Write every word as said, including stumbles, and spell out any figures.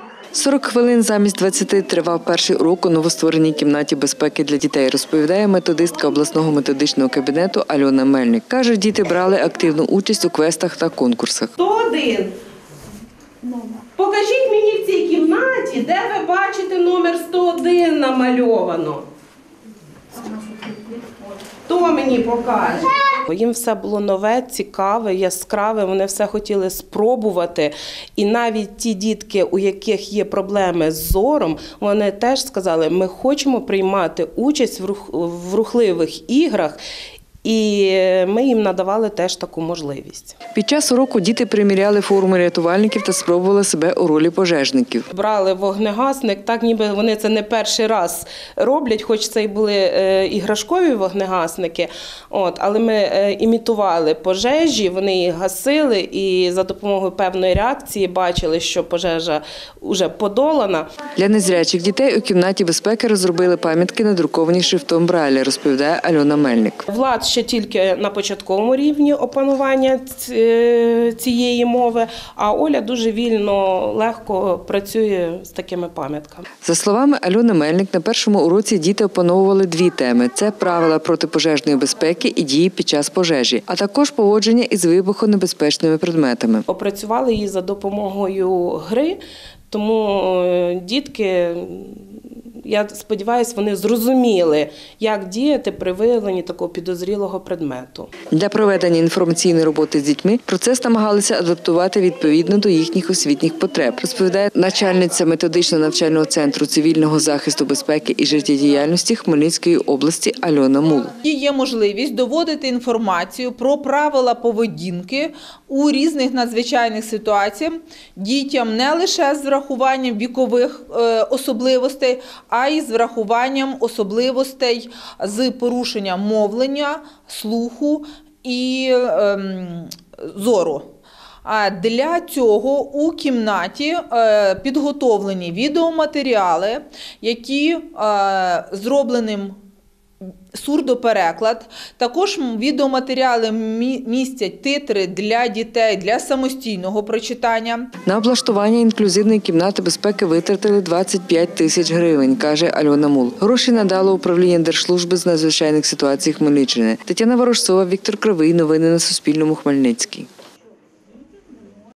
сорок хвилин замість двадцяти тривав перший урок у новоствореній кімнаті безпеки для дітей, розповідає методистка обласного методичного кабінету Альона Мельник. Каже, діти брали активну участь у квестах та конкурсах. сто один. Покажіть мені в цій кімнаті, де ви бачите номер сто один намальовано. Хто мені покаже? Їм все було нове, цікаве, яскраве, вони все хотіли спробувати. І навіть ті дітки, у яких є проблеми з зором, вони теж сказали, ми хочемо приймати участь в, рух, в рухливих іграх. І ми їм надавали теж таку можливість. Під час уроку діти приміряли форми рятувальників та спробували себе у ролі пожежників. Брали вогнегасник, так ніби вони це не перший раз роблять, хоч це й були іграшкові вогнегасники, от, але ми імітували пожежі, вони їх гасили і за допомогою певної реакції бачили, що пожежа вже подолана. Для незрячих дітей у кімнаті безпеки розробили пам'ятки, надруковані шрифтом Брайля, розповідає Альона Мельник. Влад ще тільки на початковому рівні опанування цієї мови, а Оля дуже вільно, легко працює з такими пам'ятками. За словами Альони Мельник, на першому уроці діти опановували дві теми – це правила протипожежної безпеки і дії під час пожежі, а також поводження із вибухонебезпечними предметами. Опрацювали її за допомогою гри, тому дітки, я сподіваюся, вони зрозуміли, як діяти при виявленні такого підозрілого предмету. Для проведення інформаційної роботи з дітьми процес намагалися адаптувати відповідно до їхніх освітніх потреб, розповідає начальниця методичного навчального центру цивільного захисту безпеки і життєдіяльності Хмельницької області Альона Мул. Є можливість доводити інформацію про правила поведінки у різних надзвичайних ситуаціях дітям не лише з врахуванням вікових особливостей, а й з врахуванням особливостей з порушенням мовлення, слуху і ем, зору. А для цього у кімнаті е, підготовлені відеоматеріали, які е, зробленим сурдопереклад. Також відеоматеріали містять титри для дітей для самостійного прочитання. На облаштування інклюзивної кімнати безпеки витратили двадцять п'ять тисяч гривень, каже Альона Мул. Гроші надало управління Держслужби з надзвичайних ситуацій Хмельниччини. Тетяна Ворожцова, Віктор Кривий. Новини на Суспільному. Хмельницький.